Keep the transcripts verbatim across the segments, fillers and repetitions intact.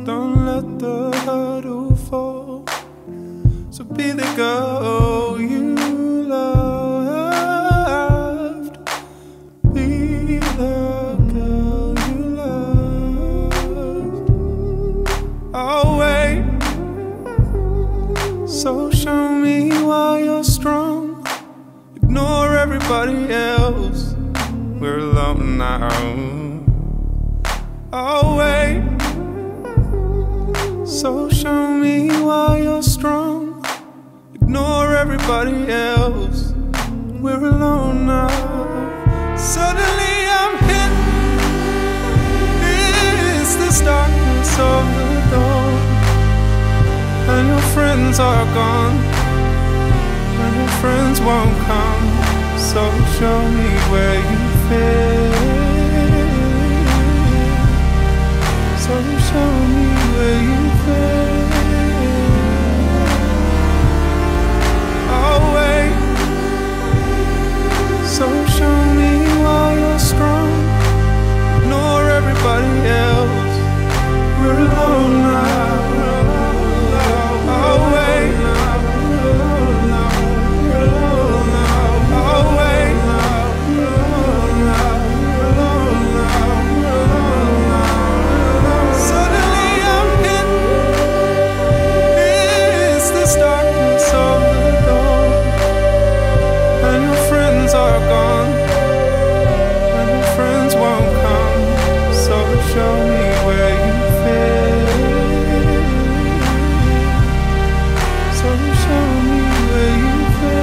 don't let the hurdle fall. So be the girl you loved. Be the girl you loved. I'll wait. So show me why you're strong. Ignore everybody else. We're alone now. I'll wait. So show me why you're strong. Ignore everybody else. We're alone now. Suddenly I'm hit. It's this darkness of the dawn, and your friends are gone, and your friends won't come. So show me where you fit. So show me where you fit. I'll wait. So show me why you're strong. Ignore everybody else. We're alone now. I'll wait. I'll wait. Suddenly I'm hit. It's this darkness of the dawn, and your friends are gone, and your friends won't come. So show me where you fit. So show me where you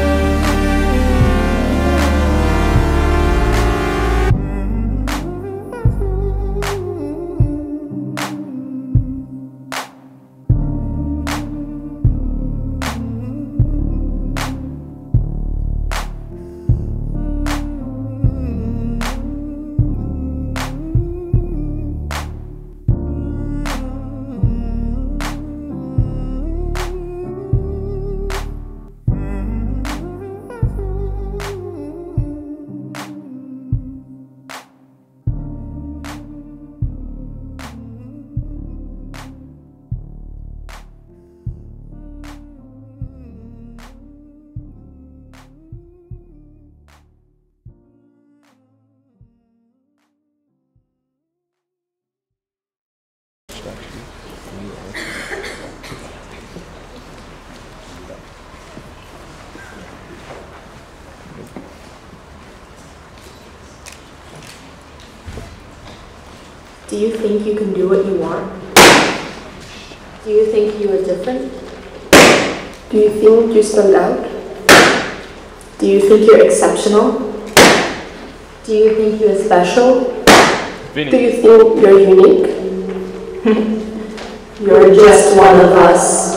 Do you think you can do what you want? Do you think you are different? Do you think you stand out? Do you think you're exceptional? Do you think you're special? Vinny. Do you think you're unique? You're just one of us.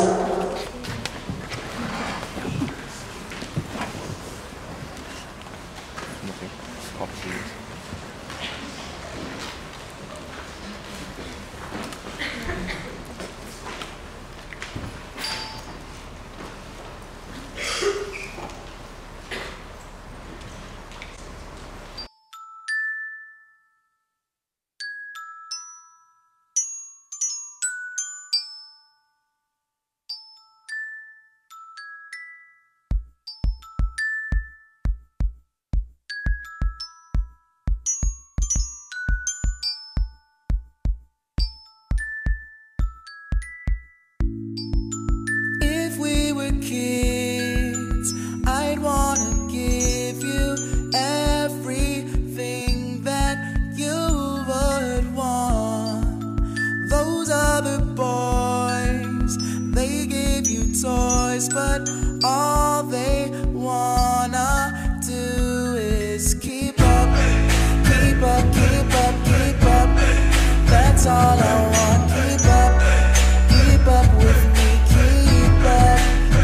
But all they wanna do is keep up, keep up, keep up, keep up. That's all I want. Keep up, keep up with me. Keep up,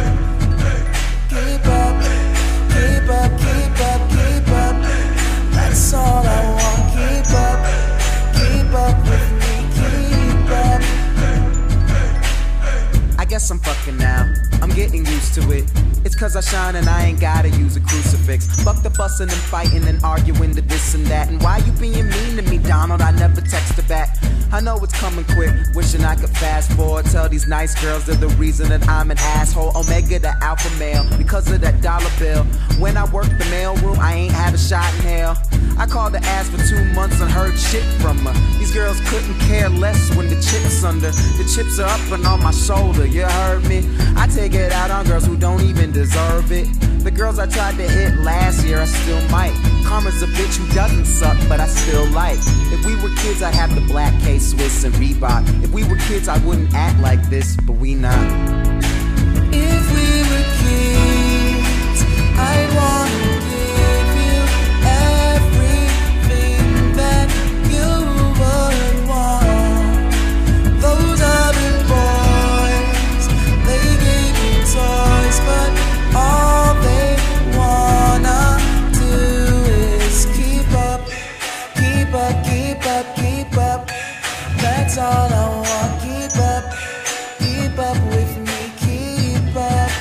keep up, keep up, keep up, keep up. That's all I want. Keep up, keep up with me. Keep up. I guess I'm fucking now. I'm getting used to it. It's cause I shine and I ain't gotta use a crucifix. Fuck the fussing and fighting and arguing the this and that. And why you being mean to me, Donald? I never texted back. I know it's coming quick, wishing I could fast forward. Tell these nice girls they're the reason that I'm an asshole. Omega the alpha male, because of that dollar bill. When I worked the mailroom, I ain't had a shot in hell. I called the ass for two months and heard shit from her. These girls couldn't care less when the chip's under. The chips are up and on my shoulder, you heard me? I take it out on girls who don't even deserve it. The girls I tried to hit last year, I still might. Karma's a bitch who doesn't suck, but I still like. If we were kids, I'd have the black K-Swiss and Reebok. If we were kids, I wouldn't act like this, but we not. If we were kids, I'd wanna give you everything that you would want. Those other boys, they gave you toys, but all they wanna do is keep up, keep up, keep up, keep up. That's all I want. Keep up, keep up with me. Keep up,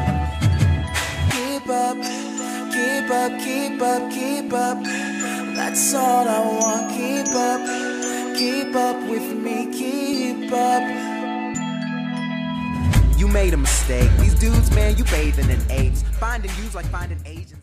keep up, keep up, keep up, keep up. That's all I want. Keep up, keep up with me. Keep up. You made a mistake. These dudes, man, you bathing in apes. Finding you's like finding Asians.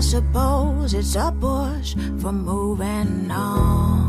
suppose it's a push for moving on.